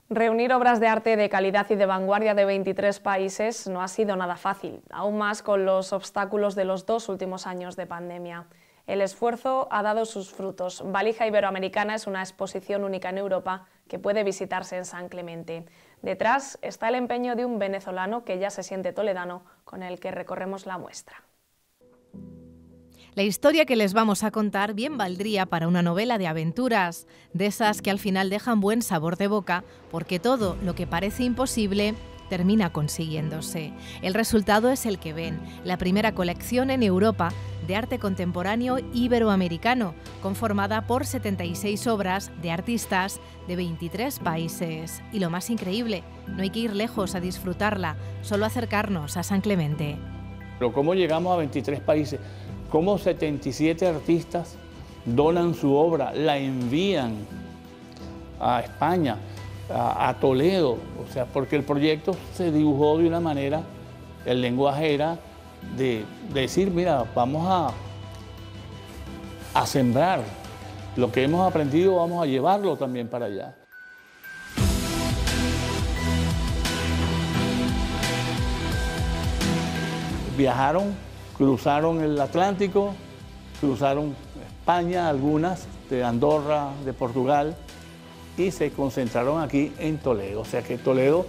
Reunir obras de arte de calidad y de vanguardia de 23 países no ha sido nada fácil, aún más con los obstáculos de los 2 últimos años de pandemia. El esfuerzo ha dado sus frutos. Valija Iberoamericana es una exposición única en Europa que puede visitarse en San Clemente. Detrás está el empeño de un venezolano que ya se siente toledano, con el que recorremos la muestra. La historia que les vamos a contar bien valdría para una novela de aventuras, de esas que al final dejan buen sabor de boca, porque todo lo que parece imposible termina consiguiéndose. El resultado es el que ven, la primera colección en Europa de arte contemporáneo iberoamericano, conformada por 76 obras de artistas de 23 países. Y lo más increíble, no hay que ir lejos a disfrutarla, solo acercarnos a San Clemente. Pero ¿cómo llegamos a 23 países? ¿Cómo 77 artistas donan su obra, la envían a España, a Toledo? O sea, porque el proyecto se dibujó de una manera, el lenguaje era de decir, mira, vamos a sembrar lo que hemos aprendido, vamos a llevarlo también para allá. Viajaron, cruzaron el Atlántico, cruzaron España, algunas de Andorra, de Portugal, y se concentraron aquí en Toledo. O sea que Toledo,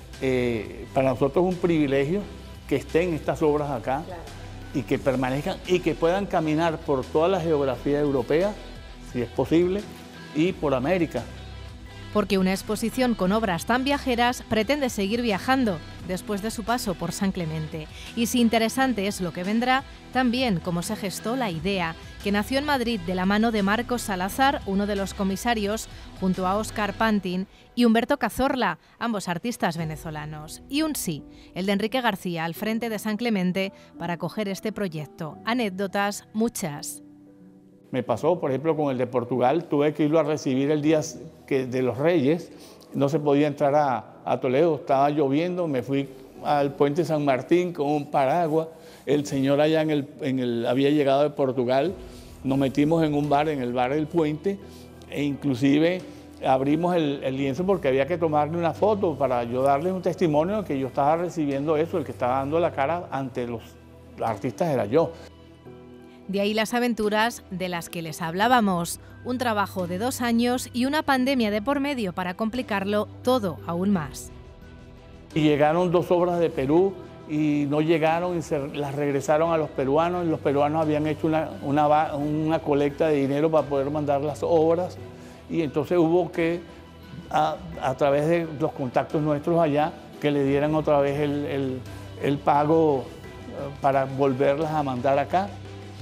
para nosotros es un privilegio que estén estas obras acá, claro, y que permanezcan y que puedan caminar por toda la geografía europea, si es posible, y por América. Porque una exposición con obras tan viajeras pretende seguir viajando después de su paso por San Clemente. Y si interesante es lo que vendrá, también cómo se gestó la idea, que nació en Madrid de la mano de Marcos Salazar, uno de los comisarios, junto a Óscar Pantin y Humberto Cazorla, ambos artistas venezolanos. Y un sí, el de Enrique García, al frente de San Clemente, para acoger este proyecto. Anécdotas, muchas. Me pasó, por ejemplo, con el de Portugal, tuve que irlo a recibir el día de los Reyes, no se podía entrar a Toledo, estaba lloviendo, me fui al puente San Martín con un paraguas, el señor allá había llegado de Portugal, nos metimos en un bar, en el bar del puente, e inclusive abrimos el lienzo porque había que tomarle una foto para yo darle un testimonio de que yo estaba recibiendo eso, el que estaba dando la cara ante los artistas era yo. De ahí las aventuras de las que les hablábamos, un trabajo de 2 años y una pandemia de por medio para complicarlo todo aún más. Y llegaron 2 obras de Perú y no llegaron y las regresaron a los peruanos, y los peruanos habían hecho una colecta de dinero para poder mandar las obras, y entonces hubo que, a través de los contactos nuestros allá, que le dieran otra vez el pago para volverlas a mandar acá.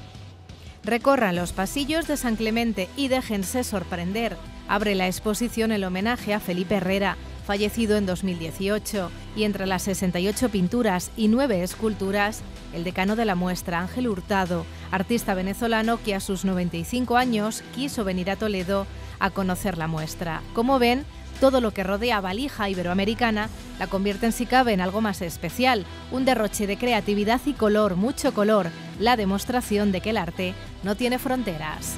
Recorran los pasillos de San Clemente y déjense sorprender. Abre la exposición el homenaje a Felipe Herrera, fallecido en 2018, y entre las 68 pinturas y 9 esculturas, el decano de la muestra, Ángel Hurtado, artista venezolano que a sus 95 años quiso venir a Toledo a conocer la muestra. Como ven, todo lo que rodea a Valija Iberoamericana la convierte en si cabe en algo más especial, un derroche de creatividad y color, mucho color, la demostración de que el arte no tiene fronteras.